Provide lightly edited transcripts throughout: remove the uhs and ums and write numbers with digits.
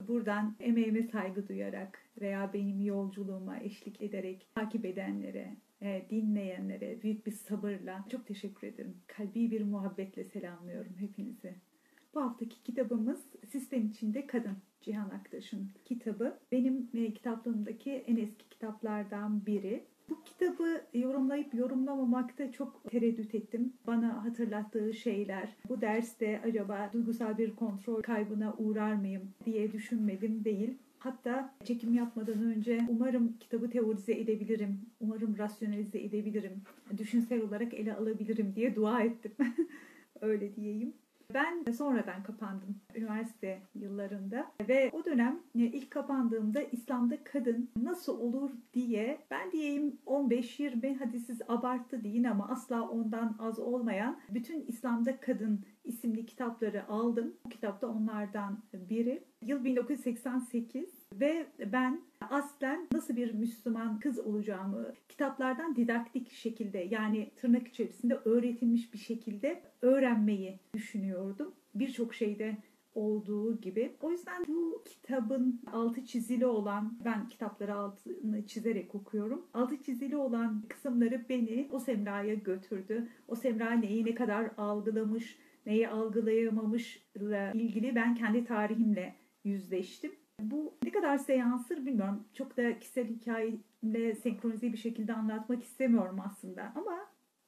Buradan emeğime saygı duyarak veya benim yolculuğuma eşlik ederek takip edenlere, dinleyenlere büyük bir sabırla çok teşekkür ederim. Kalbi bir muhabbetle selamlıyorum hepinizi. Bu haftaki kitabımız Sistem İçinde Kadın. Cihan Aktaş'ın kitabı. Benim kitaplığımdaki en eski kitaplardan biri. Bu kitabı yorumlayıp yorumlamamakta çok tereddüt ettim. Bana hatırlattığı şeyler, bu derste acaba duygusal bir kontrol kaybına uğrar mıyım diye düşünmedim değil. Hatta çekim yapmadan önce umarım kitabı teorize edebilirim, umarım rasyonalize edebilirim, düşünsel olarak ele alabilirim diye dua ettim. Öyle diyeyim. Ben sonradan kapandım üniversite yıllarında ve o dönem ilk kapandığımda İslam'da kadın nasıl olur diye ben diyeyim 15-20 hadi siz abarttı deyin ama asla ondan az olmayan bütün İslam'da Kadın isimli kitapları aldım. Bu kitap da onlardan biri. Yıl 1988 ve ben aslen nasıl bir Müslüman kız olacağımı kitaplardan didaktik şekilde yani tırnak içerisinde öğretilmiş bir şekilde öğrenmeyi düşünüyordum. Birçok şeyde olduğu gibi. O yüzden bu kitabın altı çizili olan, ben kitapları altını çizerek okuyorum. Altı çizili olan kısımları beni o semraya götürdü. O semra neyi ne kadar algılamış, neyi algılayamamışla ilgili ben kendi tarihimle yüzleştim. Bu ne kadar seansır bilmiyorum. Çok da kişisel hikayemle senkronize bir şekilde anlatmak istemiyorum aslında. Ama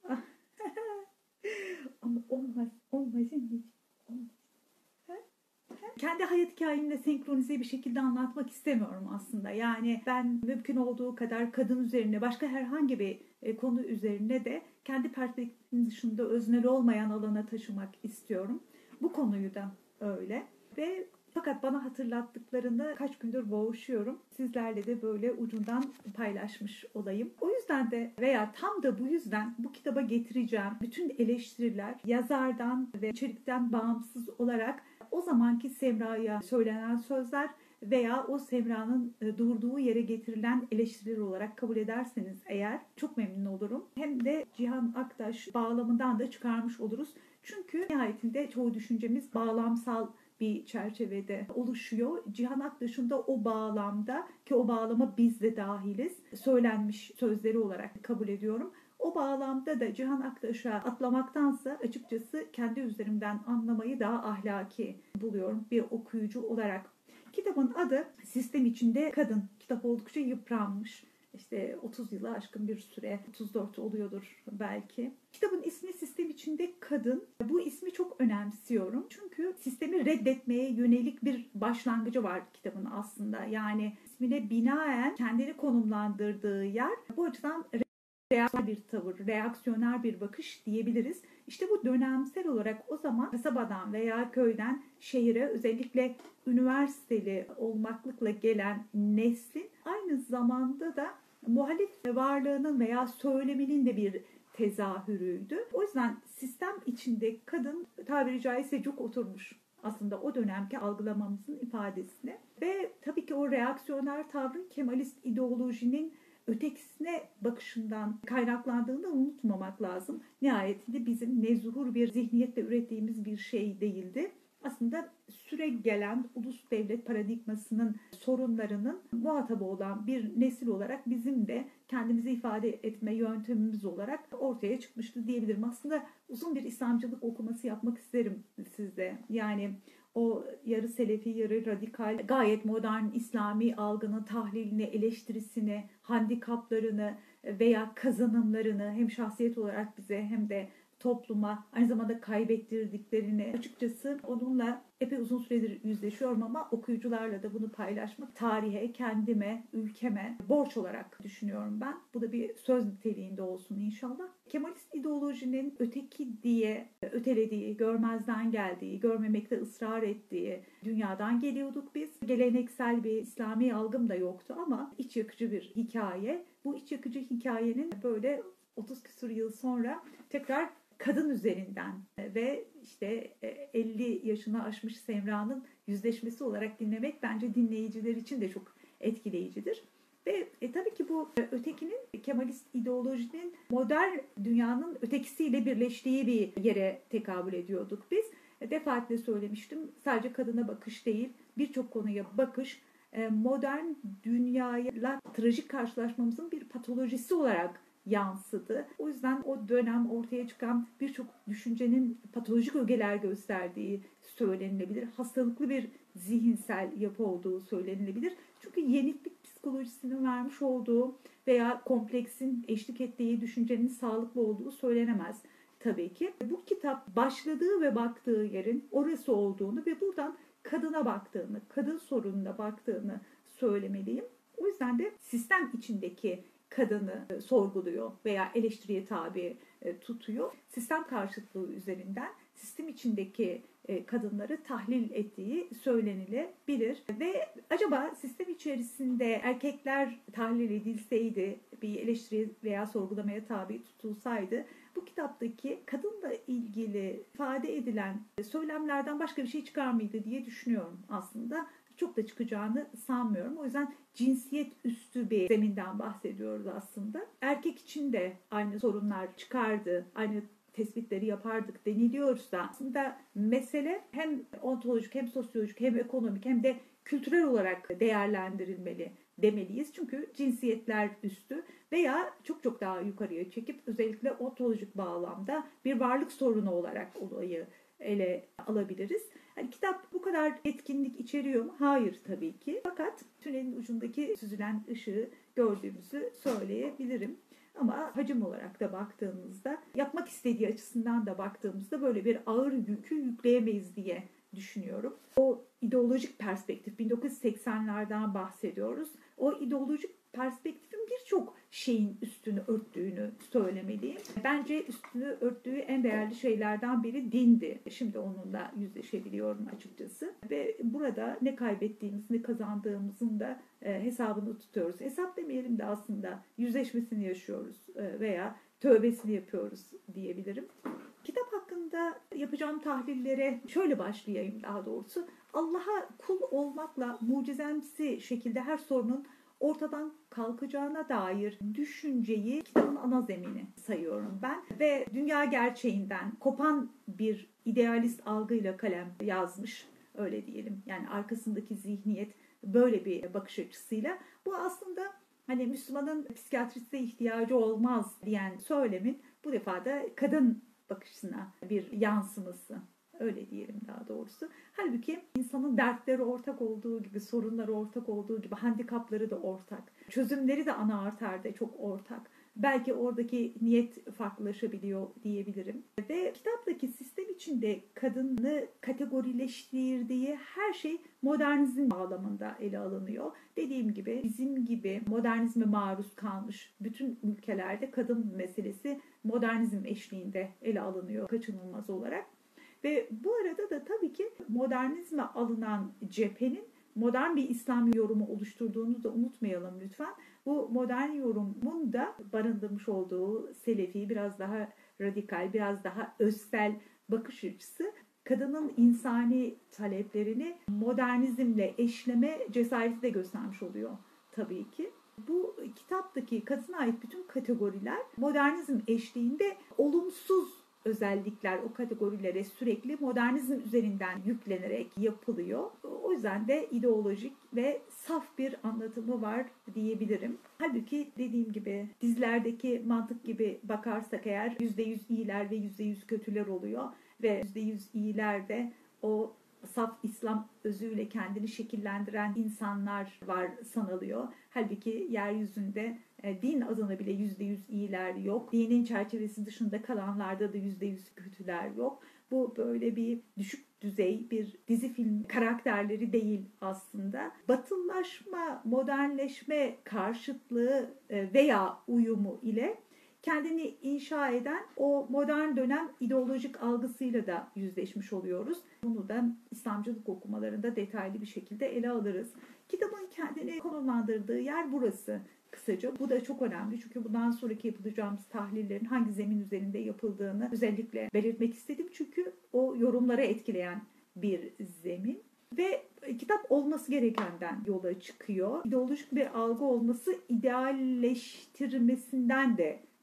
olmaz. Kendi hayat hikayemle senkronize bir şekilde anlatmak istemiyorum aslında. Yani ben mümkün olduğu kadar kadın üzerine, başka herhangi bir konu üzerine de kendi perspektifim dışında öznel olmayan alana taşımak istiyorum. Bu konuyu da öyle. Ve fakat bana hatırlattıklarında kaç gündür boğuşuyorum. Sizlerle de böyle ucundan paylaşmış olayım. O yüzden de veya tam da bu yüzden bu kitaba getireceğim bütün eleştiriler yazardan ve içerikten bağımsız olarak o zamanki Semra'ya söylenen sözler veya o Semra'nın durduğu yere getirilen eleştiriler olarak kabul ederseniz eğer çok memnun olurum. Hem de Cihan Aktaş bağlamından da çıkarmış oluruz. Çünkü nihayetinde çoğu düşüncemiz bağlamsal bir çerçevede oluşuyor. Cihan Aktaş'ın da o bağlamda ki o bağlama biz de dahiliz söylenmiş sözleri olarak kabul ediyorum. O bağlamda da Cihan Aktaş'a atlamaktansa açıkçası kendi üzerimden anlamayı daha ahlaki buluyorum bir okuyucu olarak. Kitabın adı Sistem İçinde Kadın. Kitap oldukça yıpranmış. İşte 30 yılı aşkın bir süre, 34 oluyordur belki. Kitabın ismi Sistem İçinde Kadın. Bu ismi çok önemsiyorum. Çünkü sistemi reddetmeye yönelik bir başlangıcı var kitabın aslında. Yani ismine binaen kendini konumlandırdığı yer bu açıdan reaksiyonel bir tavır, reaksiyoner bir bakış diyebiliriz. İşte bu dönemsel olarak o zaman kasabadan veya köyden şehire özellikle üniversiteli olmaklıkla gelen neslin aynı zamanda da muhalif varlığının veya söyleminin de bir tezahürüydü. O yüzden sistem içinde kadın tabiri caizse cuk oturmuş aslında o dönemki algılamamızın ifadesine. Ve tabii ki o reaksiyoner tavrın Kemalist ideolojinin ötekisine bakışından kaynaklandığını da unutmamak lazım. Nihayetinde bizim nezuhur bir zihniyetle ürettiğimiz bir şey değildi. Aslında süre gelen ulus devlet paradigmasının sorunlarının muhatabı olan bir nesil olarak bizim de kendimizi ifade etme yöntemimiz olarak ortaya çıkmıştı diyebilirim. Aslında uzun bir İslamcılık okuması yapmak isterim sizde. Yani o yarı selefi, yarı radikal, gayet modern İslami algının tahlilini, eleştirisini, handikaplarını veya kazanımlarını hem şahsiyet olarak bize hem de topluma aynı zamanda kaybettirdiklerini açıkçası onunla epey uzun süredir yüzleşiyorum ama okuyucularla da bunu paylaşmak tarihe, kendime, ülkeme borç olarak düşünüyorum ben. Bu da bir söz niteliğinde olsun inşallah. Kemalist ideolojinin öteki diye ötelediği, görmezden geldiği, görmemekte ısrar ettiği dünyadan geliyorduk biz. Geleneksel bir İslami algım da yoktu ama iç yakıcı bir hikaye. Bu iç yakıcı hikayenin böyle 30 küsur yıl sonra tekrar kadın üzerinden ve işte 50 yaşını aşmış Semra'nın yüzleşmesi olarak dinlemek bence dinleyiciler için de çok etkileyicidir. Ve tabii ki bu ötekinin, Kemalist ideolojinin modern dünyanın ötekisiyle birleştiği bir yere tekabül ediyorduk biz. Defaatle söylemiştim, sadece kadına bakış değil, birçok konuya bakış modern dünyayla trajik karşılaşmamızın bir patolojisi olarak yansıdı. O yüzden o dönem ortaya çıkan birçok düşüncenin patolojik ögeler gösterdiği söylenilebilir. Hastalıklı bir zihinsel yapı olduğu söylenilebilir. Çünkü yeniklik psikolojisinin vermiş olduğu veya kompleksin eşlik ettiği düşüncenin sağlıklı olduğu söylenemez tabii ki. Bu kitap başladığı ve baktığı yerin orası olduğunu ve buradan kadına baktığını, kadın sorununa baktığını söylemeliyim. O yüzden de sistem içindeki kadını sorguluyor veya eleştiriye tabi tutuyor. Sistem karşıtlığı üzerinden sistem içindeki kadınları tahlil ettiği söylenilebilir. Ve acaba sistem içerisinde erkekler tahlil edilseydi, bir eleştiri veya sorgulamaya tabi tutulsaydı, bu kitaptaki kadınla ilgili ifade edilen söylemlerden başka bir şey çıkar mıydı diye düşünüyorum aslında. Çok da çıkacağını sanmıyorum. O yüzden cinsiyet üstü bir zeminden bahsediyoruz aslında. Erkek için de aynı sorunlar çıkardı, aynı tespitleri yapardık deniliyorsa aslında mesele hem ontolojik hem sosyolojik hem ekonomik hem de kültürel olarak değerlendirilmeli demeliyiz. Çünkü cinsiyetler üstü veya çok çok daha yukarıya çekip özellikle ontolojik bağlamda bir varlık sorunu olarak olayı ele alabiliriz. Yani kitap bu kadar etkinlik içeriyor mu? Hayır tabii ki. Fakat tünelin ucundaki süzülen ışığı gördüğümüzü söyleyebilirim. Ama hacim olarak da baktığımızda, yapmak istediği açısından da baktığımızda böyle bir ağır yükü yükleyemeyiz diye düşünüyorum. O ideolojik perspektif, 1980'lerden bahsediyoruz. O ideolojik perspektifin birçok şeyin üstünü örttüğünü söylemeliyim. Bence üstünü örttüğü en değerli şeylerden biri dindi. Şimdi onunla yüzleşebiliyorum açıkçası. Ve burada ne kaybettiğimiz, ne kazandığımızın da hesabını tutuyoruz. Hesap demeyelim de aslında yüzleşmesini yaşıyoruz veya tövbesini yapıyoruz diyebilirim. Kitap hakkında yapacağım tahlillere şöyle başlayayım daha doğrusu. Allah'a kul olmakla mucizemsi şekilde her sorunun ortadan kalkacağına dair düşünceyi kitabın ana zemini sayıyorum ben. Ve dünya gerçeğinden kopan bir idealist algıyla kalem yazmış, öyle diyelim. Yani arkasındaki zihniyet böyle bir bakış açısıyla. Bu aslında hani Müslümanın psikiyatriste ihtiyacı olmaz diyen söylemin bu defa da kadın bakışına bir yansıması. Öyle diyelim daha doğrusu. Halbuki insanın dertleri ortak olduğu gibi, sorunları ortak olduğu gibi, handikapları da ortak. Çözümleri de ana arterde çok ortak. Belki oradaki niyet farklılaşabiliyor diyebilirim. Ve kitaptaki sistem içinde kadını kategorileştirdiği her şey modernizm bağlamında ele alınıyor. Dediğim gibi bizim gibi modernizme maruz kalmış bütün ülkelerde kadın meselesi modernizm eşliğinde ele alınıyor kaçınılmaz olarak. Ve bu arada da tabii ki modernizme alınan cephenin modern bir İslam yorumu oluşturduğunu da unutmayalım lütfen. Bu modern yorumun da barındırmış olduğu selefi, biraz daha radikal, biraz daha özsel bakış açısı kadının insani taleplerini modernizmle eşleme cesareti de göstermiş oluyor tabii ki. Bu kitaptaki kadına ait bütün kategoriler modernizm eşliğinde olumsuz özellikler o kategorilere sürekli modernizm üzerinden yüklenerek yapılıyor. O yüzden de ideolojik ve saf bir anlatımı var diyebilirim. Halbuki dediğim gibi dizilerdeki mantık gibi bakarsak eğer %100 iyiler ve %100 kötüler oluyor ve %100 iyiler de o saf İslam özüyle kendini şekillendiren insanlar var sanılıyor. Halbuki yeryüzünde din adına bile %100 iyiler yok. Dinin çerçevesi dışında kalanlarda da %100 kötüler yok. Bu böyle bir düşük düzey bir dizi film karakterleri değil aslında. Batılılaşma, modernleşme karşıtlığı veya uyumu ile kendini inşa eden o modern dönem ideolojik algısıyla da yüzleşmiş oluyoruz. Bunu da İslamcılık okumalarında detaylı bir şekilde ele alırız. Kitabın kendini konumlandırdığı yer burası kısaca. Bu da çok önemli çünkü bundan sonraki yapacağımız tahlillerin hangi zemin üzerinde yapıldığını özellikle belirtmek istedim. Çünkü o yorumları etkileyen bir zemin. Ve kitap olması gerekenden yola çıkıyor. İdeolojik bir algı olması idealleştirmesinden de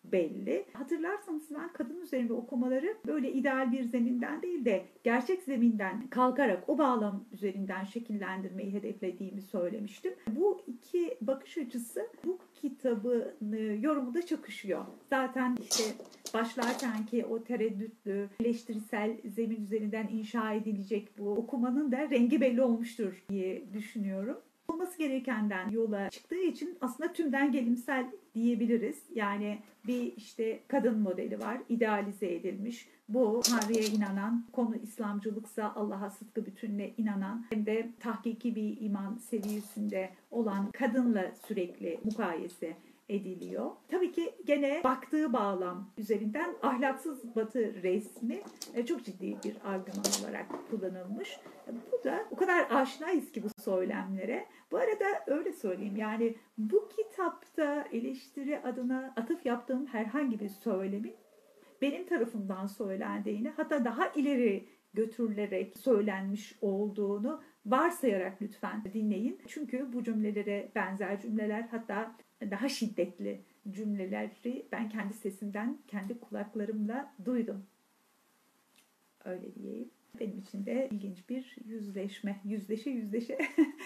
belli. Hatırlarsanız ben kadın üzerinde okumaları böyle ideal bir zeminden değil de gerçek zeminden kalkarak o bağlam üzerinden şekillendirmeyi hedeflediğimi söylemiştim. Bu iki bakış açısı bu kitabın yorumunda çakışıyor. Zaten işte başlarken ki o tereddütlü, eleştirisel zemin üzerinden inşa edilecek bu okumanın da rengi belli olmuştur diye düşünüyorum. Olması gerekenden yola çıktığı için aslında tümden gelimsel diyebiliriz. Yani bir işte kadın modeli var, idealize edilmiş. Bu Tanrı'ya inanan, konu İslamcılıksa Allah'a sıdkı bütününe inanan hem de tahkiki bir iman seviyesinde olan kadınla sürekli mukayese ediliyor. Tabii ki gene baktığı bağlam üzerinden ahlaksız batı resmi çok ciddi bir argüman olarak kullanılmış. Bu da o kadar aşinayız ki bu söylemlere. Bu arada öyle söyleyeyim, yani bu kitapta eleştiri adına atıf yaptığım herhangi bir söylemin benim tarafımdan söylendiğini, hatta daha ileri götürülerek söylenmiş olduğunu varsayarak lütfen dinleyin. Çünkü bu cümlelere benzer cümleler, hatta daha şiddetli cümleleri ben kendi sesimden, kendi kulaklarımla duydum. Öyle diyeyim. Benim için de ilginç bir yüzleşme. Yüzleşe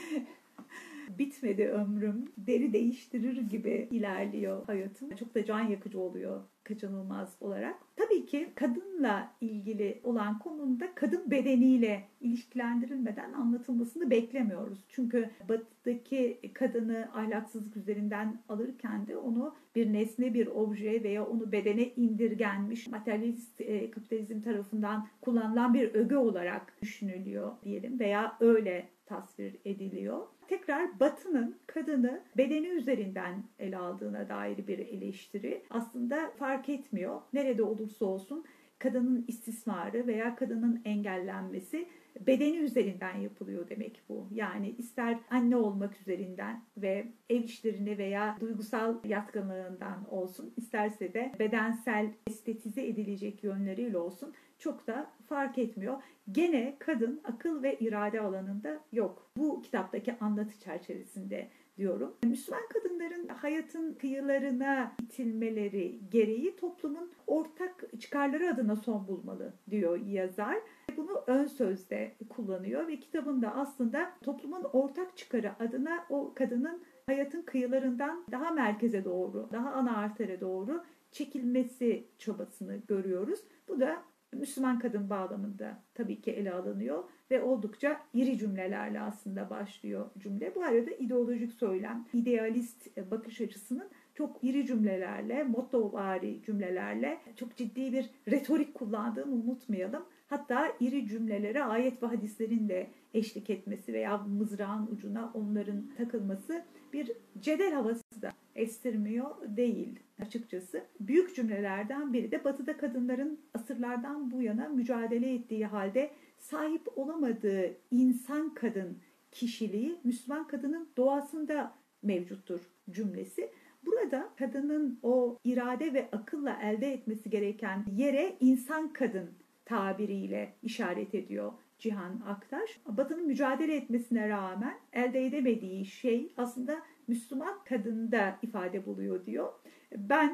bitmedi ömrüm. Deri değiştirir gibi ilerliyor hayatım. Çok da can yakıcı oluyor kaçınılmaz olarak. Tabii ki kadınla ilgili olan konunun da kadın bedeniyle ilişkilendirilmeden anlatılmasını beklemiyoruz. Çünkü batıdaki kadını ahlaksızlık üzerinden alırken de onu bir nesne, bir obje veya onu bedene indirgenmiş materyalist kapitalizm tarafından kullanılan bir öge olarak düşünülüyor diyelim veya öyle tasvir ediliyor. Tekrar Batı'nın kadını bedeni üzerinden ele aldığına dair bir eleştiri aslında fark etmiyor. Nerede olursa olsun kadının istismarı veya kadının engellenmesi bedeni üzerinden yapılıyor demek bu. Yani ister anne olmak üzerinden ve ev işlerine veya duygusal yatkınlığından olsun, isterse de bedensel estetize edilecek yönleriyle olsun, çok da fark etmiyor. Gene kadın akıl ve irade alanında yok. Bu kitaptaki anlatı çerçevesinde diyorum. Müslüman kadınların hayatın kıyılarına itilmeleri gereği toplumun ortak çıkarları adına son bulmalı diyor yazar. Bunu ön sözde kullanıyor ve kitabında aslında toplumun ortak çıkarı adına o kadının hayatın kıyılarından daha merkeze doğru, daha ana artere doğru çekilmesi çabasını görüyoruz. Bu da Müslüman kadın bağlamında tabii ki ele alınıyor ve oldukça iri cümlelerle aslında başlıyor cümle. Bu arada ideolojik söylem, idealist bakış açısının çok iri cümlelerle, mottovari cümlelerle çok ciddi bir retorik kullandığını unutmayalım. Hatta iri cümlelere ayet ve hadislerin de eşlik etmesi veya mızrağın ucuna onların takılması bir cedel havası da estirmiyor değil açıkçası. Büyük cümlelerden biri de Batı'da kadınların asırlardan bu yana mücadele ettiği halde sahip olamadığı insan kadın kişiliği Müslüman kadının doğasında mevcuttur cümlesi. Burada kadının o irade ve akılla elde etmesi gereken yere insan kadın tabiriyle işaret ediyor Cihan Aktaş. Batı'nın mücadele etmesine rağmen elde edemediği şey aslında Müslüman kadında ifade buluyor diyor. Ben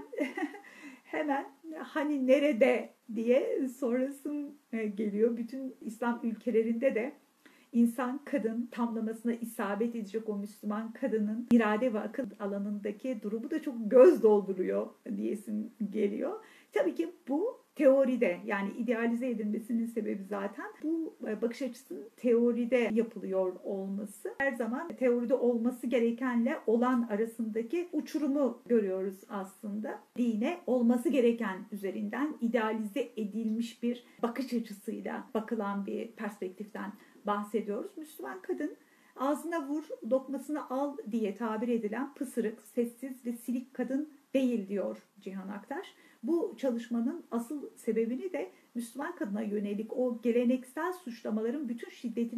hemen hani nerede diye sorasım geliyor. Bütün İslam ülkelerinde de insan kadın tamlamasına isabet edecek o Müslüman kadının irade ve akıl alanındaki durumu da çok göz dolduruyor diyesim geliyor. Tabii ki bu teoride, yani idealize edilmesinin sebebi zaten bu bakış açısının teoride yapılıyor olması. Her zaman teoride olması gerekenle olan arasındaki uçurumu görüyoruz aslında. Dine olması gereken üzerinden idealize edilmiş bir bakış açısıyla bakılan bir perspektiften bahsediyoruz. Müslüman kadın ağzına vur, lokmasını al diye tabir edilen pısırık, sessiz ve silik kadın değil diyor Cihan Aktaş. Bu çalışmanın asıl sebebini de Müslüman kadına yönelik o geleneksel suçlamaların bütün şiddetinin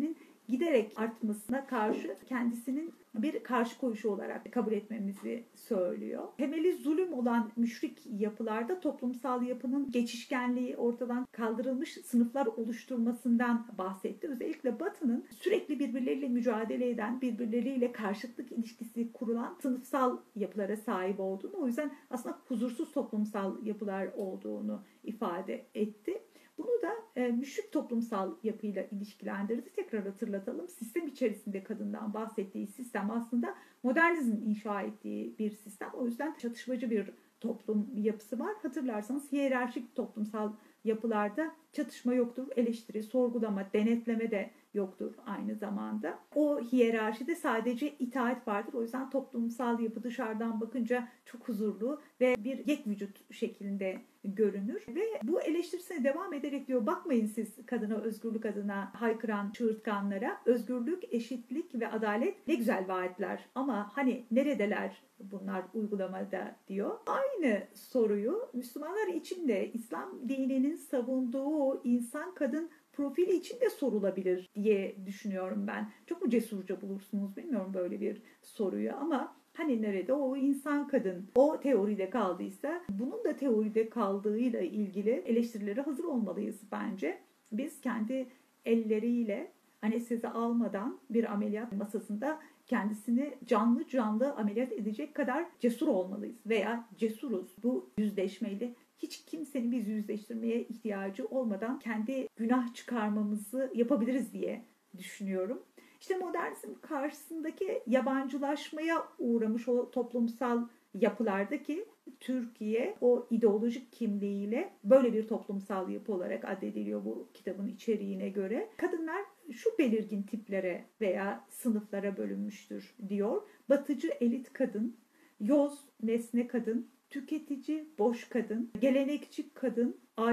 giderek artmasına karşı kendisinin bir karşı koyuşu olarak kabul etmemizi söylüyor. Temeli zulüm olan müşrik yapılarda toplumsal yapının geçişkenliği ortadan kaldırılmış sınıflar oluşturmasından bahsetti. Özellikle Batı'nın sürekli birbirleriyle mücadele eden, birbirleriyle karşıtlık ilişkisi kurulan sınıfsal yapılara sahip olduğunu, o yüzden aslında huzursuz toplumsal yapılar olduğunu ifade etti. Bunu da müşrik toplumsal yapıyla ilişkilendirdi. Tekrar hatırlatalım. Sistem içerisinde kadından bahsettiği sistem aslında modernizmin inşa ettiği bir sistem. O yüzden çatışmacı bir toplum yapısı var. Hatırlarsanız hiyerarşik toplumsal yapılarda çatışma yoktur. Eleştiri, sorgulama, denetleme de yoktur aynı zamanda. O hiyerarşide sadece itaat vardır. O yüzden toplumsal yapı dışarıdan bakınca çok huzurlu ve bir yek vücut şeklinde görünür. Ve bu eleştirisine devam ederek diyor, bakmayın siz kadına, özgürlük adına haykıran çığırtkanlara. Özgürlük, eşitlik ve adalet ne güzel vaatler ama hani neredeler bunlar uygulamada diyor. Aynı soruyu Müslümanlar için de İslam dininin savunduğu insan kadın profili için de sorulabilir diye düşünüyorum ben. Çok mu cesurca bulursunuz bilmiyorum böyle bir soruyu ama hani nerede o insan kadın o teoride kaldıysa bunun da teoride kaldığıyla ilgili eleştirilere hazır olmalıyız bence. Biz kendi elleriyle anestezi almadan bir ameliyat masasında kendisini canlı canlı ameliyat edecek kadar cesur olmalıyız veya cesuruz. Bu yüzleşmeyle hiç kimsenin bizi yüzleştirmeye ihtiyacı olmadan kendi günah çıkarmamızı yapabiliriz diye düşünüyorum. İşte modernizm karşısındaki yabancılaşmaya uğramış o toplumsal yapılardaki Türkiye o ideolojik kimliğiyle böyle bir toplumsal yapı olarak addediliyor bu kitabın içeriğine göre. Kadınlar şu belirgin tiplere veya sınıflara bölünmüştür diyor. Batıcı elit kadın, yoz nesne kadın, tüketici boş kadın, gelenekçi kadın,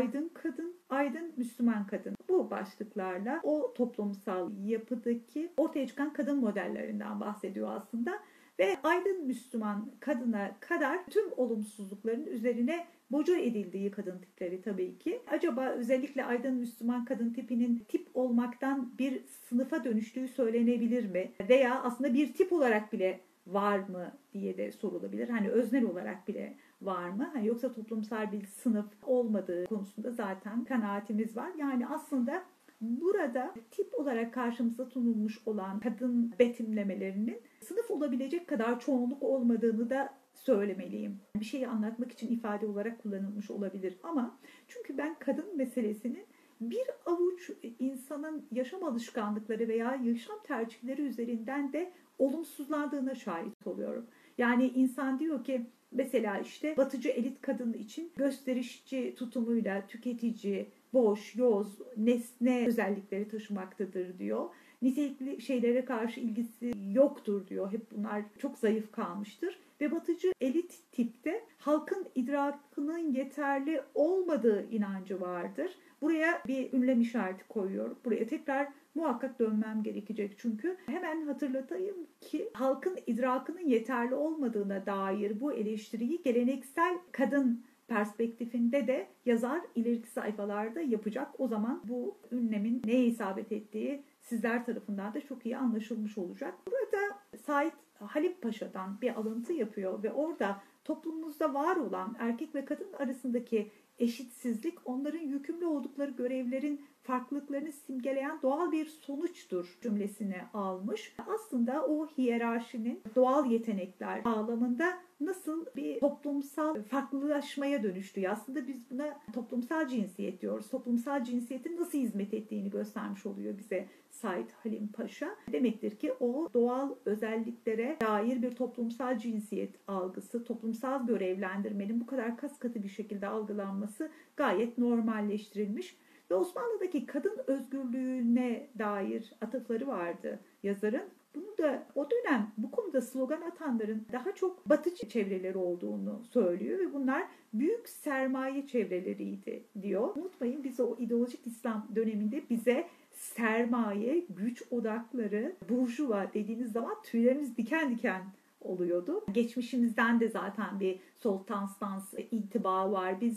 aydın Müslüman kadın. Bu başlıklarla o toplumsal yapıdaki ortaya çıkan kadın modellerinden bahsediyor aslında. Ve aydın Müslüman kadına kadar tüm olumsuzlukların üzerine boca edildiği kadın tipleri tabii ki. Acaba özellikle aydın Müslüman kadın tipinin tip olmaktan bir sınıfa dönüştüğü söylenebilir mi? Veya aslında bir tip olarak bile var mı diye de sorulabilir. Hani öznel olarak bile var mı? Hani yoksa toplumsal bir sınıf olmadığı konusunda zaten kanaatimiz var. Yani aslında burada tip olarak karşımıza sunulmuş olan kadın betimlemelerinin sınıf olabilecek kadar çoğunluk olmadığını da söylemeliyim. Bir şeyi anlatmak için ifade olarak kullanılmış olabilir ama çünkü ben kadın meselesinin bir avuç insanın yaşam alışkanlıkları veya yaşam tercihleri üzerinden de olumsuzlandığına şahit oluyorum. Yani insan diyor ki mesela işte batıcı elit kadın için gösterişçi tutumuyla tüketici, boş, yoz, nesne özellikleri taşımaktadır diyor. Nitelikli şeylere karşı ilgisi yoktur diyor. Hep bunlar çok zayıf kalmıştır. Ve batıcı elit tipte halkın idrakının yeterli olmadığı inancı vardır. Buraya bir ünlem işareti koyuyorum. Buraya tekrar muhakkak dönmem gerekecek çünkü. Hemen hatırlatayım ki halkın idrakının yeterli olmadığına dair bu eleştiriyi geleneksel kadın perspektifinde de yazar ileriki sayfalarda yapacak. O zaman bu ünlemin neye isabet ettiği sizler tarafından da çok iyi anlaşılmış olacak. Burada Said Halim Paşa'dan bir alıntı yapıyor ve orada toplumumuzda var olan erkek ve kadın arasındaki eşitsizlik onların yükümlü oldukları görevlerin farklılıklarını simgeleyen doğal bir sonuçtur cümlesini almış. Aslında o hiyerarşinin doğal yetenekler bağlamında nasıl bir toplumsal farklılaşmaya dönüştüğü, aslında biz buna toplumsal cinsiyet diyoruz. Toplumsal cinsiyetin nasıl hizmet ettiğini göstermiş oluyor bize Said Halim Paşa. Demektir ki o doğal özelliklere dair bir toplumsal cinsiyet algısı, toplumsal görevlendirmenin bu kadar kaskatı bir şekilde algılanması gayet normalleştirilmiş. Ve Osmanlı'daki kadın özgürlüğüne dair atıfları vardı yazarın. Bunu da o dönem bu konuda slogan atanların daha çok batıcı çevreleri olduğunu söylüyor ve bunlar büyük sermaye çevreleriydi diyor. Unutmayın biz o ideolojik İslam döneminde bize sermaye, güç odakları, burjuva dediğiniz zaman tüylerimiz diken diken oluyordu. Geçmişimizden de zaten bir soltan stans intibağı var bizde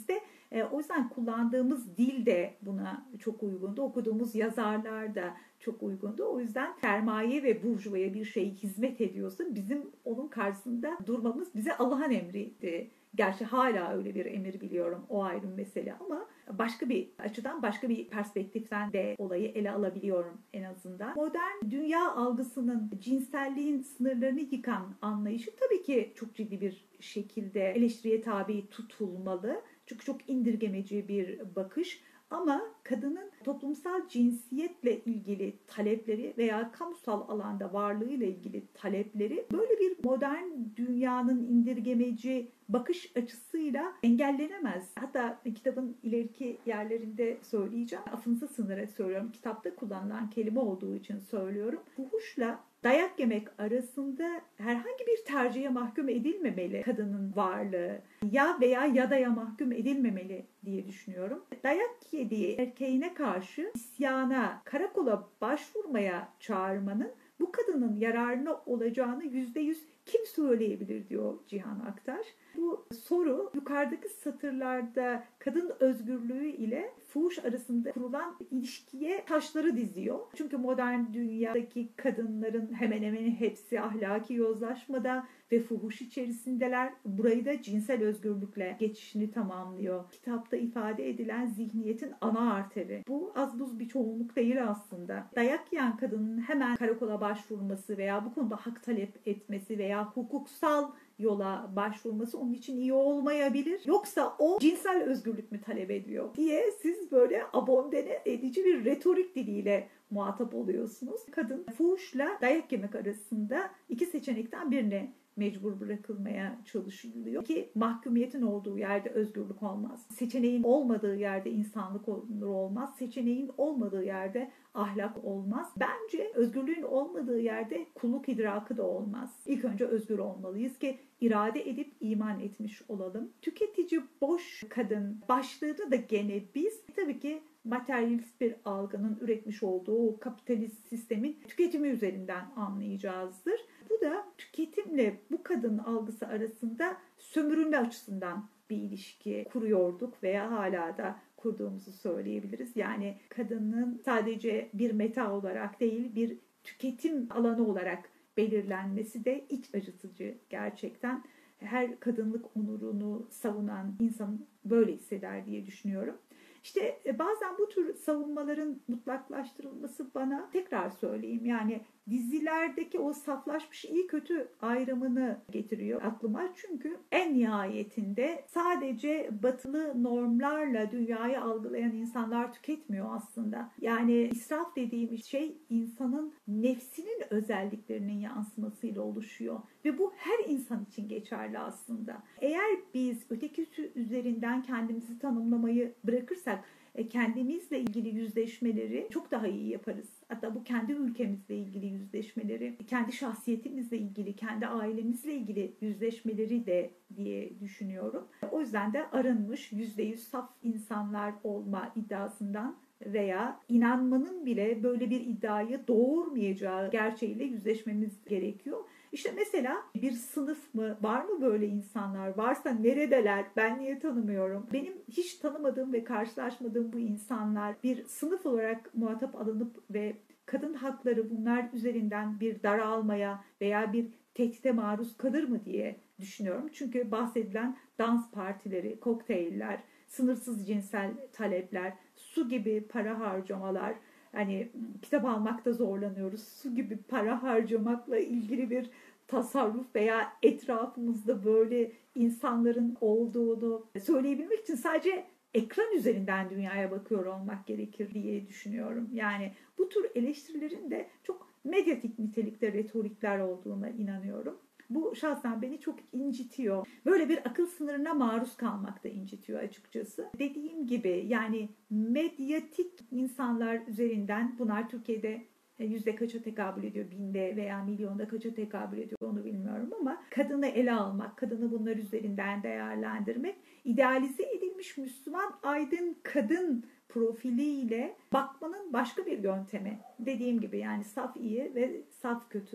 O yüzden kullandığımız dil de buna çok uygundu. Okuduğumuz yazarlar da çok uygundu. O yüzden sermaye ve burjuvaya bir şey hizmet ediyorsa bizim onun karşısında durmamız bize Allah'ın emriydi. Gerçi hala öyle bir emir biliyorum, o ayrı mesele, ama başka bir açıdan, başka bir perspektiften de olayı ele alabiliyorum en azından. Modern dünya algısının cinselliğin sınırlarını yıkan anlayışı tabii ki çok ciddi bir şekilde eleştiriye tabi tutulmalı. Çünkü çok indirgemeci bir bakış. Ama kadının toplumsal cinsiyetle ilgili talepleri veya kamusal alanda varlığıyla ilgili talepleri böyle bir modern dünyanın indirgemeci bakış açısıyla engellenemez. Hatta kitabın ileriki yerlerinde söyleyeceğim. Affınıza sığınarak söylüyorum. Kitapta kullanılan kelime olduğu için söylüyorum. Fuhuşla dayak yemek arasında herhangi bir tercihe mahkum edilmemeli kadının varlığı. Ya veya ya mahkum edilmemeli diye düşünüyorum. Dayak yediği erkeğine karşı isyana, karakola başvurmaya çağırmanın bu kadının yararına olacağını %100 kim söyleyebilir diyor Cihan Aktaş. Bu soru yukarıdaki satırlarda kadın özgürlüğü ile fuhuş arasında kurulan ilişkiye taşları diziyor. Çünkü modern dünyadaki kadınların hemen hemen hepsi ahlaki yozlaşmada ve fuhuş içerisindeler. Burayı da cinsel özgürlükle geçişini tamamlıyor. Kitapta ifade edilen zihniyetin ana arteri. Bu az buz bir çoğunluk değil aslında. Dayak yiyen kadının hemen karakola başvurması veya bu konuda hak talep etmesi veya hukuksal yola başvurması onun için iyi olmayabilir. Yoksa o cinsel özgürlük mü talep ediyor diye siz böyle abondene edici bir retorik diliyle muhatap oluyorsunuz. Kadın fuhuşla dayak yemek arasında iki seçenekten birine mecbur bırakılmaya çalışılıyor ki mahkumiyetin olduğu yerde özgürlük olmaz. Seçeneğin olmadığı yerde insanlık olmaz. Seçeneğin olmadığı yerde ahlak olmaz. Bence özgürlüğün olmadığı yerde kulluk idrakı da olmaz. İlk önce özgür olmalıyız ki irade edip iman etmiş olalım. Tüketici boş kadın başlığını da gene biz tabii ki materyalist bir algının üretmiş olduğu kapitalist sistemin tüketimi üzerinden anlayacağızdır. Bu da tüketimle bu kadın algısı arasında sömürülme açısından bir ilişki kuruyorduk veya hala da kurduğumuzu söyleyebiliriz. Yani kadının sadece bir meta olarak değil, bir tüketim alanı olarak belirlenmesi de iç acıtıcı gerçekten. Her kadınlık onurunu savunan insan böyle hisseder diye düşünüyorum. İşte bazen bu tür savunmaların mutlaklaştırılması bana, tekrar söyleyeyim, yani dizilerdeki o saflaşmış iyi kötü ayrımını getiriyor aklıma. Çünkü en nihayetinde sadece batılı normlarla dünyayı algılayan insanlar tüketmiyor aslında. Yani israf dediğimiz şey insanın nefsinin özelliklerinin yansımasıyla oluşuyor. Ve bu her insan için geçerli aslında. Eğer biz ötekisi üzerinden kendimizi tanımlamayı bırakırsak kendimizle ilgili yüzleşmeleri çok daha iyi yaparız. Hatta bu kendi ülkemizle ilgili yüzleşmeleri, kendi şahsiyetimizle ilgili, kendi ailemizle ilgili yüzleşmeleri de diye düşünüyorum. O yüzden de arınmış %100 saf insanlar olma iddiasından veya inanmanın bile böyle bir iddiayı doğurmayacağı gerçeğiyle yüzleşmemiz gerekiyor. İşte mesela bir sınıf mı? Var mı böyle insanlar? Varsa neredeler? Ben niye tanımıyorum? Benim hiç tanımadığım ve karşılaşmadığım bu insanlar bir sınıf olarak muhatap alınıp ve kadın hakları bunlar üzerinden bir daralmaya veya bir tehdide maruz kalır mı diye düşünüyorum. Çünkü bahsedilen dans partileri, kokteyller, sınırsız cinsel talepler, su gibi para harcamalar, hani kitap almakta zorlanıyoruz. Su gibi para harcamakla ilgili bir tasarruf veya etrafımızda böyle insanların olduğunu söyleyebilmek için sadece ekran üzerinden dünyaya bakıyor olmak gerekir diye düşünüyorum. Yani bu tür eleştirilerin de çok medyatik nitelikte retorikler olduğuna inanıyorum. Bu şahsen beni çok incitiyor. Böyle bir akıl sınırına maruz kalmak da incitiyor açıkçası. Dediğim gibi yani medyatik insanlar üzerinden, bunlar Türkiye'de yüzde kaça tekabül ediyor? Binde veya milyonda kaça tekabül ediyor onu bilmiyorum ama kadını ele almak, kadını bunlar üzerinden değerlendirmek, idealize edilmiş Müslüman aydın kadın profiliyle bakmanın başka bir yöntemi. Dediğim gibi yani saf iyi ve saf kötü,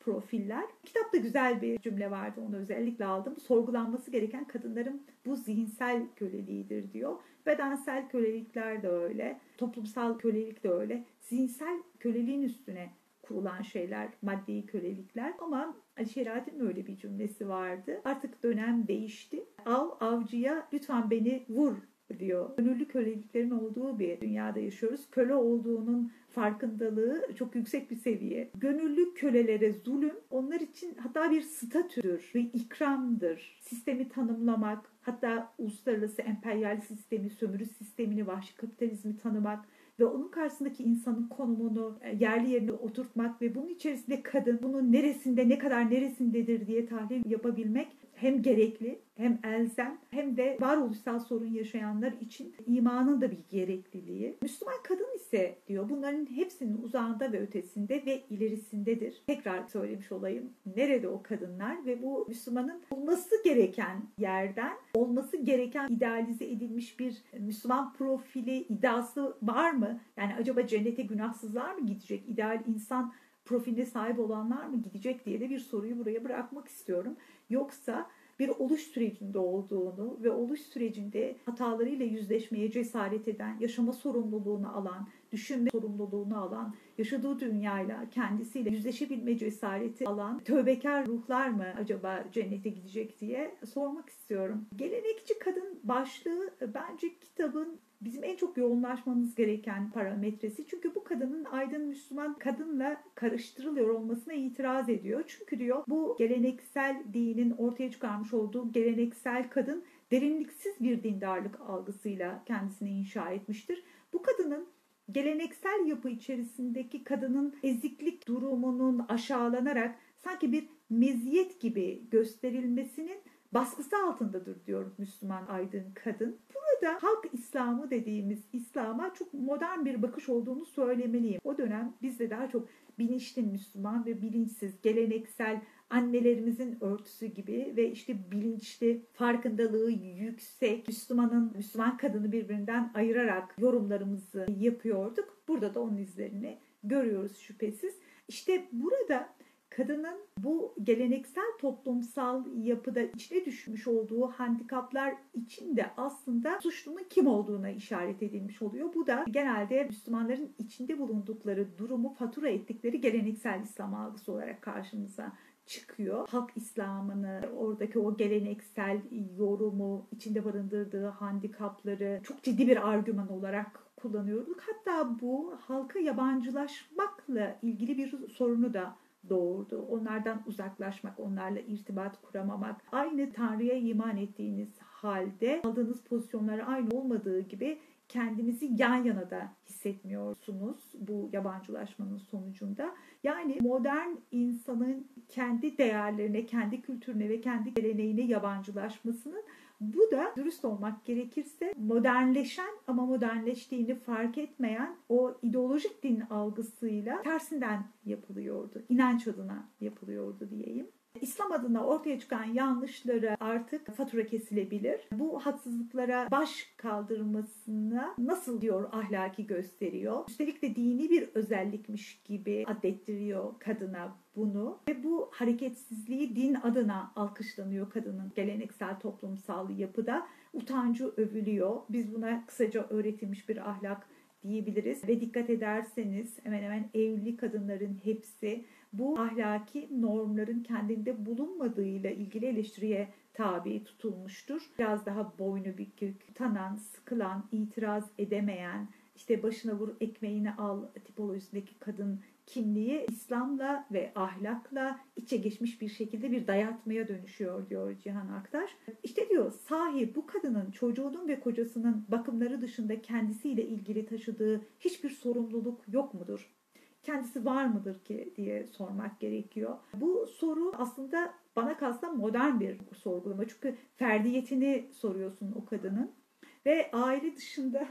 profiller. Kitapta güzel bir cümle vardı, onu özellikle aldım. Sorgulanması gereken kadınların bu zihinsel köleliğidir diyor. Bedensel kölelikler de öyle, toplumsal kölelik de öyle. Zihinsel köleliğin üstüne kurulan şeyler, maddi kölelikler. Ama Ali Şeriat'ın öyle bir cümlesi vardı. Artık dönem değişti. Av avcıya lütfen beni vur diyor. Gönüllü köleliklerin olduğu bir dünyada yaşıyoruz. Köle olduğunun farkındalığı çok yüksek bir seviye. Gönüllü kölelere zulüm onlar için hatta bir statüdür ve ikramdır. Sistemi tanımlamak, hatta uluslararası emperyal sistemi, sömürü sistemini, vahşi kapitalizmi tanımak ve onun karşısındaki insanın konumunu yerli yerine oturtmak ve bunun içerisinde kadın bunun neresinde, ne kadar neresindedir diye tahlil yapabilmek hem gerekli, hem elzem, hem de varoluşsal sorun yaşayanlar için imanın da bir gerekliliği. Müslüman kadın ise diyor bunların hepsinin uzağında ve ötesinde ve ilerisindedir. Tekrar söylemiş olayım. Nerede o kadınlar ve bu Müslümanın olması gereken yerden, olması gereken idealize edilmiş bir Müslüman profili, iddiası var mı? Yani acaba cennete günahsızlar mı gidecek? İdeal insan profiline sahip olanlar mı gidecek diye de bir soruyu buraya bırakmak istiyorum. Yoksa bir oluş sürecinde olduğunu ve oluş sürecinde hatalarıyla yüzleşmeye cesaret eden, yaşama sorumluluğunu alan, düşünme sorumluluğunu alan, yaşadığı dünyayla, kendisiyle yüzleşebilme cesareti alan tövbekar ruhlar mı acaba cennete gidecek diye sormak istiyorum. Gelenekçi kadın başlığı bence kitabın bizim en çok yoğunlaşmamız gereken parametresi. Çünkü bu kadının aydın Müslüman kadınla karıştırılıyor olmasına itiraz ediyor. Çünkü diyor bu geleneksel dinin ortaya çıkarmış olduğu geleneksel kadın derinliksiz bir dindarlık algısıyla kendisini inşa etmiştir. Bu kadının geleneksel yapı içerisindeki kadının eziklik durumunun aşağılanarak sanki bir meziyet gibi gösterilmesinin baskısı altındadır diyor Müslüman aydın kadın. Burada halk İslamı dediğimiz İslam'a çok modern bir bakış olduğunu söylemeliyim. O dönem bizde daha çok bilinçli Müslüman ve bilinçsiz, geleneksel annelerimizin örtüsü gibi ve işte bilinçli, farkındalığı yüksek Müslüman kadını birbirinden ayırarak yorumlarımızı yapıyorduk. Burada da onun izlerini görüyoruz şüphesiz. İşte burada kadının bu geleneksel toplumsal yapıda içine düşmüş olduğu handikaplar içinde aslında suçlunun kim olduğuna işaret edilmiş oluyor. Bu da genelde Müslümanların içinde bulundukları durumu fatura ettikleri geleneksel İslam algısı olarak karşımıza çıkıyor. Halk İslam'ını, oradaki o geleneksel yorumu, içinde barındırdığı handikapları çok ciddi bir argüman olarak kullanıyorduk. Hatta bu halka yabancılaşmakla ilgili bir sorunu da doğurdu. Onlardan uzaklaşmak, onlarla irtibat kuramamak, aynı Tanrı'ya iman ettiğiniz halde aldığınız pozisyonlara aynı olmadığı gibi kendinizi yan yana da hissetmiyorsunuz bu yabancılaşmanın sonucunda. Yani modern insanın kendi değerlerine, kendi kültürüne ve kendi geleneğine yabancılaşmasının bu da dürüst olmak gerekirse modernleşen ama modernleştiğini fark etmeyen o ideolojik din algısıyla tersinden yapılıyordu. İnanç adına yapılıyordu diyeyim. İslam adına ortaya çıkan yanlışları artık fatura kesilebilir. Bu haksızlıklara baş kaldırmasına nasıl diyor ahlaki gösteriyor. Üstelik de dini bir özellikmiş gibi addettiriyor kadına bunu. Ve bu hareketsizliği din adına alkışlanıyor kadının geleneksel toplumsal yapıda. Utancı övülüyor. Biz buna kısaca öğretilmiş bir ahlak diyebiliriz. Ve dikkat ederseniz hemen hemen evli kadınların hepsi bu ahlaki normların kendinde bulunmadığıyla ilgili eleştiriye tabi tutulmuştur. Biraz daha boynu bükük, utanan, sıkılan, itiraz edemeyen, işte başına vur ekmeğini al tipolojisindeki kadın kimliği İslam'la ve ahlakla içe geçmiş bir şekilde bir dayatmaya dönüşüyor diyor Cihan Aktaş. İşte diyor sahi bu kadının çocuğunun ve kocasının bakımları dışında kendisiyle ilgili taşıdığı hiçbir sorumluluk yok mudur? Kendisi var mıdır ki diye sormak gerekiyor. Bu soru aslında bana kalsa modern bir sorgulama. Çünkü ferdiyetini soruyorsun o kadının. Ve aile dışında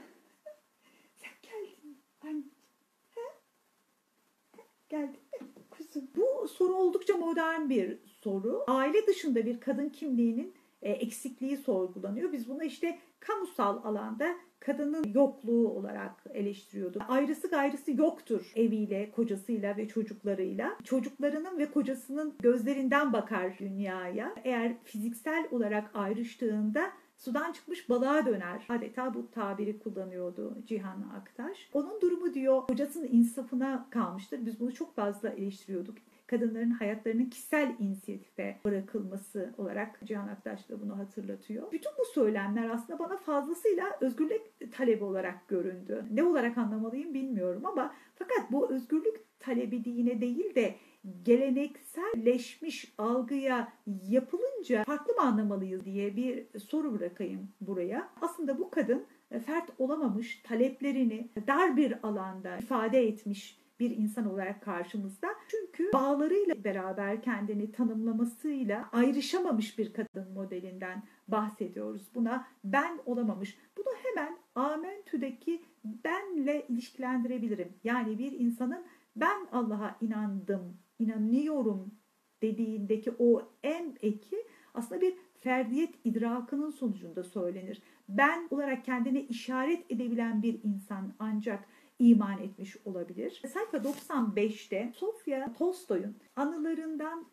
sen geldin anne. Geldin mi kuzum? Bu soru oldukça modern bir soru. Aile dışında bir kadın kimliğinin eksikliği sorgulanıyor. Biz buna işte kamusal alanda kadının yokluğu olarak eleştiriyordu. Ayrısı gayrısı yoktur eviyle, kocasıyla ve çocuklarıyla. Çocuklarının ve kocasının gözlerinden bakar dünyaya. Eğer fiziksel olarak ayrıştığında sudan çıkmış balığa döner. Adeta bu tabiri kullanıyordu Cihan Aktaş. Onun durumu diyor kocasının insafına kalmıştır. Biz bunu çok fazla eleştiriyorduk. Kadınların hayatlarının kişisel inisiyatife bırakılması olarak Cihan Aktaş da bunu hatırlatıyor. Bütün bu söylemler aslında bana fazlasıyla özgürlük talebi olarak göründü. Ne olarak anlamalıyım bilmiyorum ama fakat bu özgürlük talebi dine değil de gelenekselleşmiş algıya yapılınca farklı mı anlamalıyız diye bir soru bırakayım buraya. Aslında bu kadın fert olamamış, taleplerini dar bir alanda ifade etmiş bir insan olarak karşımızda. Çünkü bağlarıyla beraber kendini tanımlamasıyla ayrışamamış bir kadın modelinden bahsediyoruz. Buna ben olamamış. Bunu hemen Amentü'deki benle ilişkilendirebilirim. Yani bir insanın ben Allah'a inandım, inanıyorum dediğindeki o em eki aslında bir ferdiyet idrakının sonucunda söylenir. Ben olarak kendine işaret edebilen bir insan ancak iman etmiş olabilir. Sayfa 95'te Sofya Tolstoy'un anılarından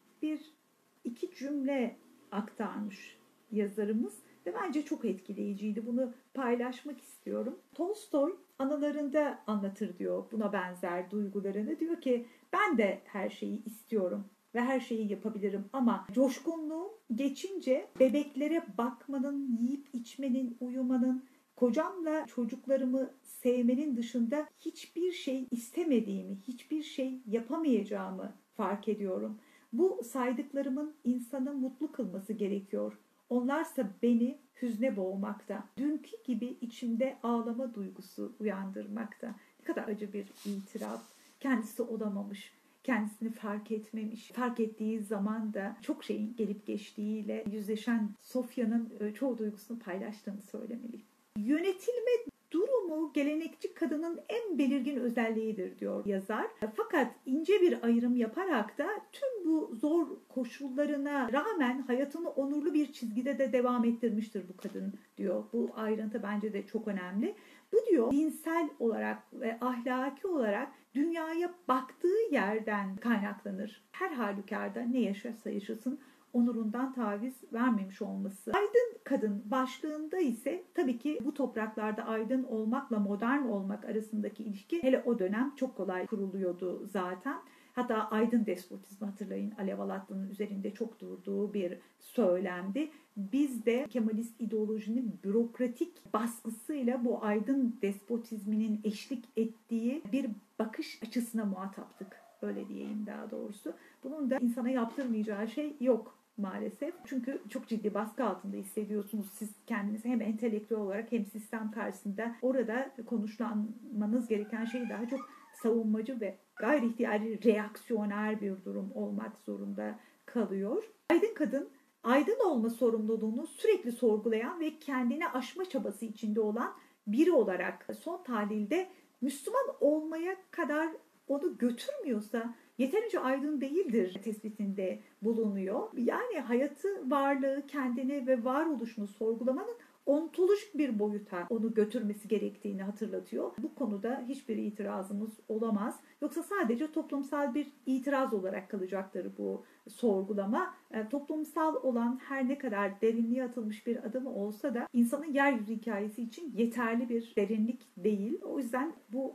iki cümle aktarmış yazarımız ve bence çok etkileyiciydi. Bunu paylaşmak istiyorum. Tolstoy anılarında anlatır diyor buna benzer duygularını. Diyor ki ben de her şeyi istiyorum ve her şeyi yapabilirim ama coşkunluğum geçince bebeklere bakmanın, yiyip içmenin, uyumanın, kocamla çocuklarımı sevmenin dışında hiçbir şey istemediğimi, hiçbir şey yapamayacağımı fark ediyorum. Bu saydıklarımın insanı mutlu kılması gerekiyor. Onlarsa beni hüzne boğmakta. Dünkü gibi içimde ağlama duygusu uyandırmakta. Ne kadar acı bir itiraf. Kendisi olamamış, kendisini fark etmemiş. Fark ettiği zaman da çok şeyin gelip geçtiğiyle yüzleşen Sofya'nın çoğu duygusunu paylaştığını söylemeliyim. Yönetilme durumu gelenekçi kadının en belirgin özelliğidir diyor yazar. Fakat ince bir ayrım yaparak da tüm bu zor koşullarına rağmen hayatını onurlu bir çizgide de devam ettirmiştir bu kadın diyor. Bu ayrıntı bence de çok önemli. Bu diyor dinsel olarak ve ahlaki olarak dünyaya baktığı yerden kaynaklanır. Her halükarda ne yaşarsa yaşasın onurundan taviz vermemiş olması. Aydın kadın başlığında ise tabii ki bu topraklarda aydın olmakla modern olmak arasındaki ilişki hele o dönem çok kolay kuruluyordu zaten. Hatta aydın despotizmi hatırlayın Alev Alatlı'nın üzerinde çok durduğu bir söylemdi. Biz de Kemalist ideolojinin bürokratik baskısıyla bu aydın despotizminin eşlik ettiği bir bakış açısına muhataptık. Öyle diyeyim daha doğrusu. Bunun da insana yaptırmayacağı şey yok maalesef. Çünkü çok ciddi baskı altında hissediyorsunuz. Siz kendinizi hem entelektüel olarak hem sistem karşısında orada konuşlanmanız gereken şey daha çok savunmacı ve gayri ihtiyari reaksiyoner bir durum olmak zorunda kalıyor. Aydın kadın aydın olma sorumluluğunu sürekli sorgulayan ve kendini aşma çabası içinde olan biri olarak son tahlilde Müslüman olmaya kadar onu götürmüyorsa yeterince aydın değildir tespitinde bulunuyor. Yani hayatı, varlığı, kendini ve varoluşunu sorgulamanın ontolojik bir boyuta onu götürmesi gerektiğini hatırlatıyor. Bu konuda hiçbir itirazımız olamaz. Yoksa sadece toplumsal bir itiraz olarak kalacaktır bu sorgulama. Toplumsal olan her ne kadar derinliğe atılmış bir adım olsa da insanın yeryüzü hikayesi için yeterli bir derinlik değil. O yüzden bu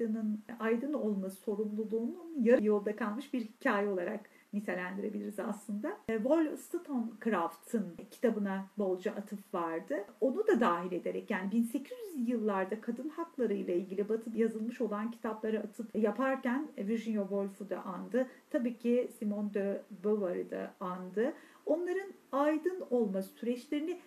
aydın olma sorumluluğunun yarı yolda kalmış bir hikaye olarak nitelendirebiliriz aslında. Wollstonecraft'ın kitabına bolca atıf vardı. Onu da dahil ederek yani 1800 yıllarda kadın hakları ile ilgili Batı'da yazılmış olan kitaplara atıf yaparken Virginia Woolf'u da andı. Tabii ki Simone de Beauvoir'ı da andı. Onların aydın olma süreçlerini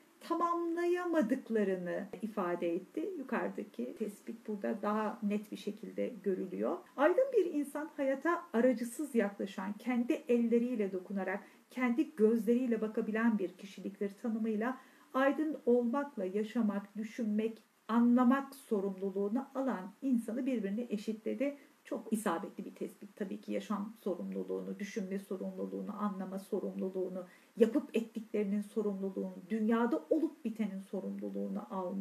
tamamlayamadıklarını ifade etti. Yukarıdaki tespit burada daha net bir şekilde görülüyor. Aydın bir insan hayata aracısız yaklaşan, kendi elleriyle dokunarak, kendi gözleriyle bakabilen bir kişiliktir tanımıyla aydın olmakla yaşamak, düşünmek, anlamak sorumluluğunu alan insanı birbirine eşitledi. Çok isabetli bir tespit tabii ki yaşam sorumluluğunu, düşünme sorumluluğunu, anlama sorumluluğunu, yapıp ettiklerinin sorumluluğunu, dünyada olup bitenin sorumluluğunu almak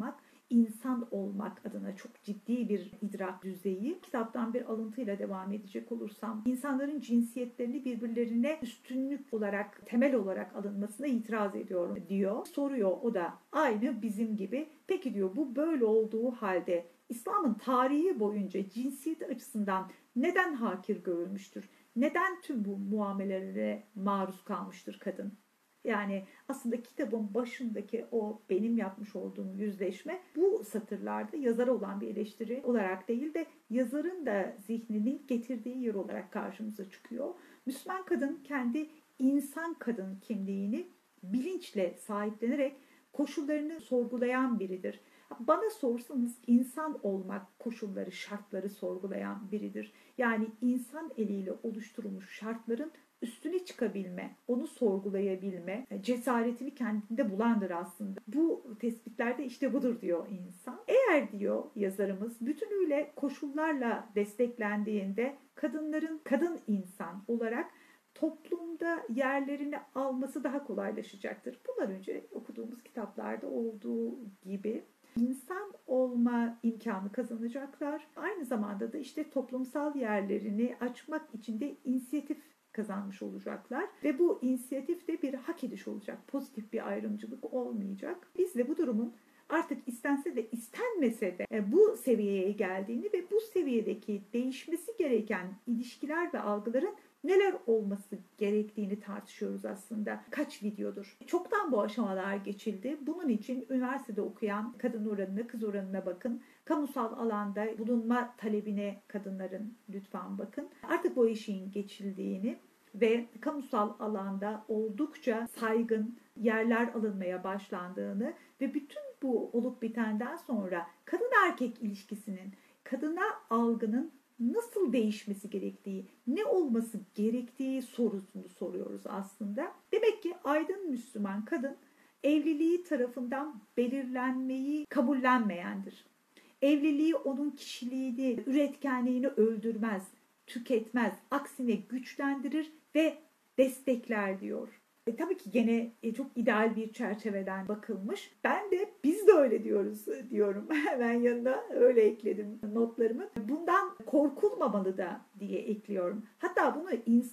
insan olmak adına çok ciddi bir idrak düzeyi. Kitaptan bir alıntıyla devam edecek olursam, insanların cinsiyetlerini birbirlerine üstünlük olarak, temel olarak alınmasına itiraz ediyorum diyor. Soruyor o da aynı bizim gibi. Peki diyor, bu böyle olduğu halde İslam'ın tarihi boyunca cinsiyet açısından neden hakir görülmüştür? Neden tüm bu muamelelere maruz kalmıştır kadın? Yani aslında kitabın başındaki o benim yapmış olduğum yüzleşme bu satırlarda yazara olan bir eleştiri olarak değil de yazarın da zihninin getirdiği yer olarak karşımıza çıkıyor. Müslüman kadın kendi insan kadın kimliğini bilinçle sahiplenerek koşullarını sorgulayan biridir. Bana sorsanız insan olmak koşulları, şartları sorgulayan biridir. Yani insan eliyle oluşturulmuş şartların üstüne çıkabilme, onu sorgulayabilme cesaretini kendinde bulandır aslında. Bu tespitlerde işte budur diyor insan. Eğer diyor yazarımız bütünüyle koşullarla desteklendiğinde kadınların kadın insan olarak toplumda yerlerini alması daha kolaylaşacaktır. Bundan önce okuduğumuz kitaplarda olduğu gibi insan olma imkanı kazanacaklar. Aynı zamanda da işte toplumsal yerlerini açmak için de inisiyatif kazanmış olacaklar. Ve bu inisiyatif de bir hak ediş olacak. Pozitif bir ayrımcılık olmayacak. Biz de bu durumun artık istense de istenmese de bu seviyeye geldiğini ve bu seviyedeki değişmesi gereken ilişkiler ve algıların neler olması gerektiğini tartışıyoruz aslında. Kaç videodur. Çoktan bu aşamalar geçildi. Bunun için üniversitede okuyan kadın oranına, kız oranına bakın. Kamusal alanda bulunma talebine kadınların lütfen bakın. Artık bu eşiğin geçildiğini ve kamusal alanda oldukça saygın yerler alınmaya başlandığını ve bütün bu olup bitenden sonra kadın erkek ilişkisinin, kadına algının nasıl değişmesi gerektiği, ne olması gerektiği sorusunu soruyoruz aslında. Demek ki aydın Müslüman kadın evliliği tarafından belirlenmeyi kabullenmeyendir. Evliliği onun kişiliğini, üretkenliğini öldürmez, tüketmez. Aksine güçlendirir ve destekler diyor. Tabii ki gene çok ideal bir çerçeveden bakılmış. Ben de biz de öyle diyoruz diyorum. Hemen yanına öyle ekledim notlarımı. Bundan korkulmamalı da diye ekliyorum. Hatta bunu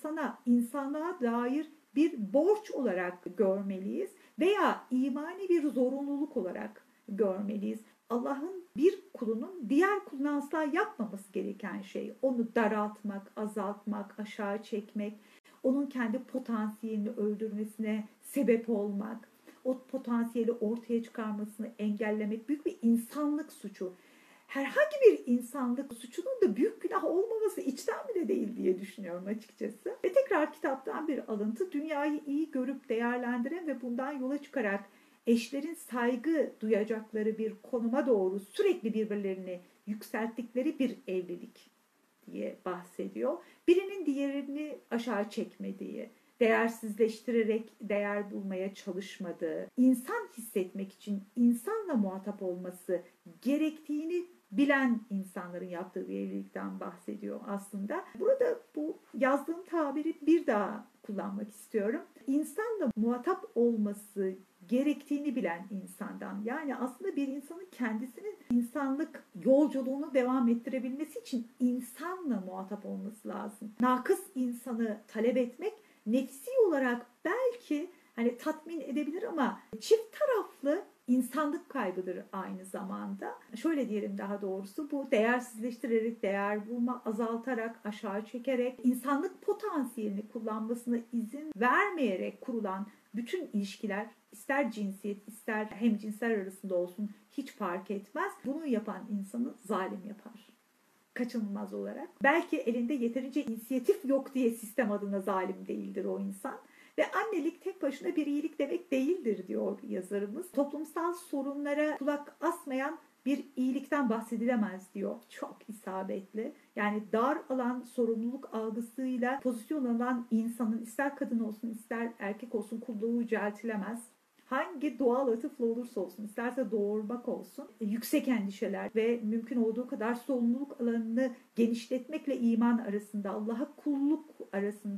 insanlığa dair bir borç olarak görmeliyiz veya imani bir zorunluluk olarak görmeliyiz. Allah'ın bir kulunun diğer kuluna asla yapmaması gereken şey. Onu daraltmak, azaltmak, aşağı çekmek, onun kendi potansiyelini öldürmesine sebep olmak, o potansiyeli ortaya çıkarmasını engellemek büyük bir insanlık suçu. Herhangi bir insanlık suçunun da büyük günah olmaması içten bile değil diye düşünüyorum açıkçası. Ve tekrar kitaptan bir alıntı, dünyayı iyi görüp değerlendiren ve bundan yola çıkarak eşlerin saygı duyacakları bir konuma doğru sürekli birbirlerini yükselttikleri bir evlilik diye bahsediyor. Birinin diğerini aşağı çekmediği, değersizleştirerek değer bulmaya çalışmadığı, insan hissetmek için insanla muhatap olması gerektiğini bilen insanların yaptığı bir evlilikten bahsediyor aslında. Burada bu yazdığım tabiri bir daha kullanmak istiyorum. İnsanla muhatap olması gerektiğini bilen insandan. Yani aslında bir insanın kendisinin insanlık yolculuğunu devam ettirebilmesi için insanla muhatap olması lazım. Nakıs insanı talep etmek nefsi olarak belki hani tatmin edebilir ama çift taraflı insanlık kaybıdır aynı zamanda. Şöyle diyelim daha doğrusu, bu değersizleştirerek, değer bulma, azaltarak, aşağı çekerek, insanlık potansiyelini kullanmasına izin vermeyerek kurulan bütün ilişkiler, ister cinsiyet, ister hemcinsler arasında olsun hiç fark etmez. Bunu yapan insanı zalim yapar. Kaçınılmaz olarak. Belki elinde yeterince inisiyatif yok diye sistem adına zalim değildir o insan. Ve annelik tek başına bir iyilik demek değildir diyor yazarımız. Toplumsal sorunlara kulak asmayan bir iyilikten bahsedilemez diyor. Çok isabetli. Yani dar alan sorumluluk algısıyla pozisyon alan insanın ister kadın olsun ister erkek olsun kulluğu yüceltilemez. Hangi doğal atıfla olursa olsun, isterse doğurmak olsun, yüksek endişeler ve mümkün olduğu kadar sorumluluk alanını genişletmekle iman arasında, Allah'a kulluk arasında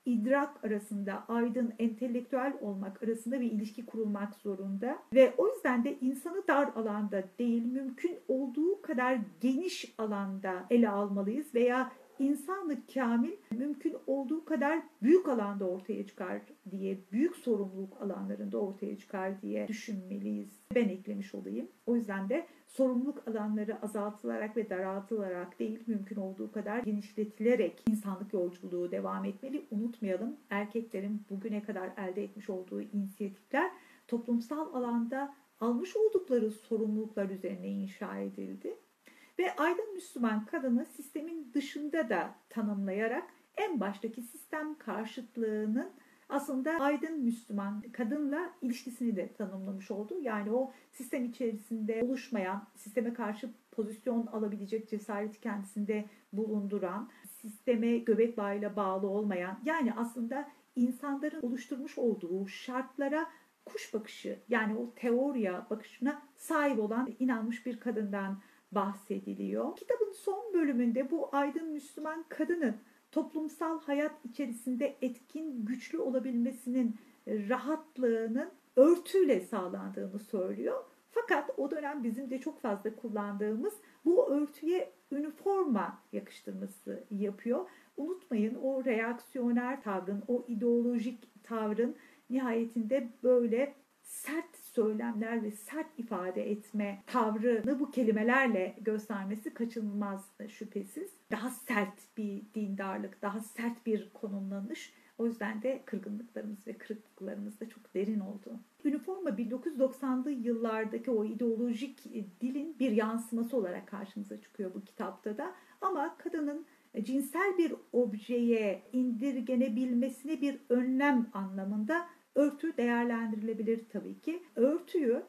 idrak arasında, aydın, entelektüel olmak arasında bir ilişki kurulmak zorunda. Ve o yüzden de insanı dar alanda değil, mümkün olduğu kadar geniş alanda ele almalıyız veya insanlık kamil mümkün olduğu kadar büyük alanda ortaya çıkar diye, büyük sorumluluk alanlarında ortaya çıkar diye düşünmeliyiz. Ben eklemiş olayım. O yüzden de sorumluluk alanları azaltılarak ve daraltılarak değil, mümkün olduğu kadar genişletilerek insanlık yolculuğu devam etmeli. Unutmayalım, erkeklerin bugüne kadar elde etmiş olduğu inisiyatifler toplumsal alanda almış oldukları sorumluluklar üzerine inşa edildi. Ve aydın Müslüman kadını sistemin dışında da tanımlayarak en baştaki sistem karşıtlığının aslında aydın Müslüman kadınla ilişkisini de tanımlamış oldu. Yani o sistem içerisinde oluşmayan, sisteme karşı pozisyon alabilecek cesareti kendisinde bulunduran, sisteme göbek bağıyla bağlı olmayan, yani aslında insanların oluşturmuş olduğu şartlara kuş bakışı, yani o teoriya bakışına sahip olan inanmış bir kadından bahsediliyor. Kitabın son bölümünde bu aydın Müslüman kadının toplumsal hayat içerisinde etkin, güçlü olabilmesinin rahatlığının örtüyle sağlandığını söylüyor. Fakat o dönem bizim de çok fazla kullandığımız bu örtüye üniforma yakıştırması yapıyor. Unutmayın, o reaksiyoner tavrın, o ideolojik tavrın nihayetinde böyle sert söylemler ve sert ifade etme tavrını bu kelimelerle göstermesi kaçınılmaz şüphesiz. Daha sert bir dindarlık, daha sert bir konumlanış. O yüzden de kırgınlıklarımız ve kırıklıklarımız da çok derin oldu. Üniforma 1990'lı yıllardaki o ideolojik dilin bir yansıması olarak karşımıza çıkıyor bu kitapta da. Ama kadının cinsel bir objeye indirgenebilmesine bir önlem anlamında örtü değerlendirilebilir tabii ki. Örtüyü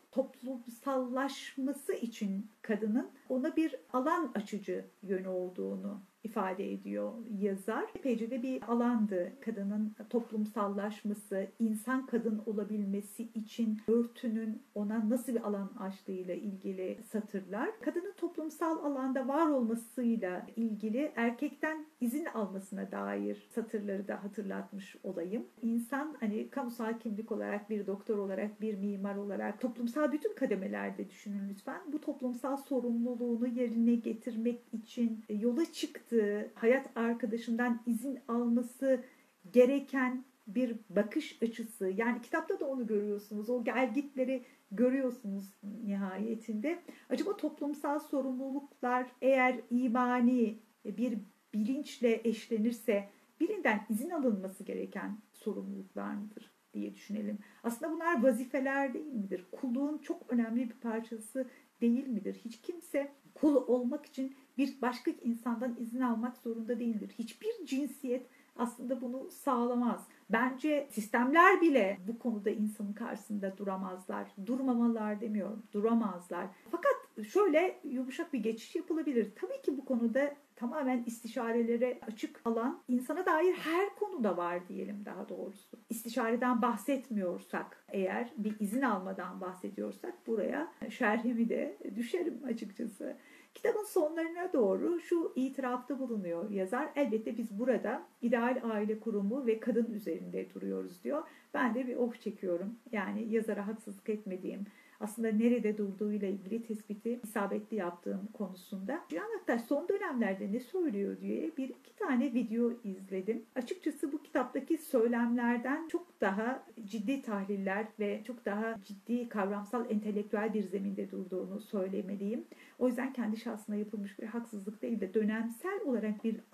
toplumsallaşması için kadının ona bir alan açıcı yönü olduğunu ifade ediyor yazar. Epeyce de bir alandı kadının toplumsallaşması, insan kadın olabilmesi için örtünün ona nasıl bir alan açtığıyla ilgili satırlar. Kadının toplumsal alanda var olmasıyla ilgili erkekten izin almasına dair satırları da hatırlatmış olayım. İnsan hani kamusal kimlik olarak, bir doktor olarak, bir mimar olarak toplumsal bütün kademelerde düşünün lütfen. Bu toplumsal sorumluluğunu yerine getirmek için yola çıktı, hayat arkadaşından izin alması gereken bir bakış açısı. Yani kitapta da onu görüyorsunuz. O gelgitleri görüyorsunuz nihayetinde. Acaba toplumsal sorumluluklar eğer imani bir bilinçle eşlenirse birinden izin alınması gereken sorumluluklar mıdır diye düşünelim. Aslında bunlar vazifeler değil midir? Kulluğun çok önemli bir parçası değil midir? Hiç kimse kul olmak için bir başka insandan izin almak zorunda değildir. Hiçbir cinsiyet aslında bunu sağlamaz. Bence sistemler bile bu konuda insanın karşısında duramazlar. Durmamalar demiyorum, duramazlar. Fakat şöyle yumuşak bir geçiş yapılabilir. Tabii ki bu konuda tamamen istişarelere açık alan insana dair her konuda var diyelim daha doğrusu. İstişareden bahsetmiyorsak, eğer bir izin almadan bahsediyorsak buraya şerhimi de düşerim açıkçası. Kitabın sonlarına doğru şu itirafta bulunuyor yazar. Elbette biz burada ideal aile kurumu ve kadın üzerinde duruyoruz diyor. Ben de bir oh çekiyorum. Yani yazara haksızlık etmediğim, aslında nerede durduğuyla ilgili tespiti isabetli yaptığım konusunda. Cihan Aktaş son dönemlerde ne söylüyor diye bir iki tane video izledim. Açıkçası bu kitaptaki söylemlerden çok daha ciddi tahliller ve çok daha ciddi kavramsal entelektüel bir zeminde durduğunu söylemeliyim. O yüzden kendi şahsına yapılmış bir haksızlık değil de dönemsel olarak bir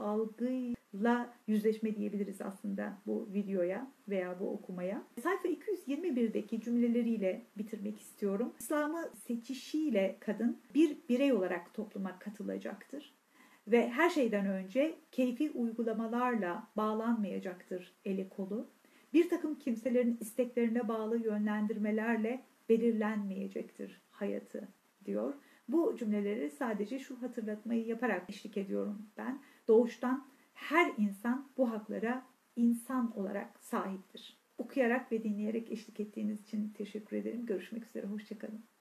algıyla yüzleşme diyebiliriz aslında bu videoya veya bu okumaya. Sayfa 221'deki cümleleriyle bitirmek istiyorum. İslam'ı seçişiyle kadın bir birey olarak topluma katılacaktır. Ve her şeyden önce keyfi uygulamalarla bağlanmayacaktır eli kolu. Bir takım kimselerin isteklerine bağlı yönlendirmelerle belirlenmeyecektir hayatı diyor. Bu cümleleri sadece şu hatırlatmayı yaparak eşlik ediyorum ben. Doğuştan her insan bu haklara insan olarak sahiptir. Okuyarak ve dinleyerek eşlik ettiğiniz için teşekkür ederim. Görüşmek üzere, hoşça kalın.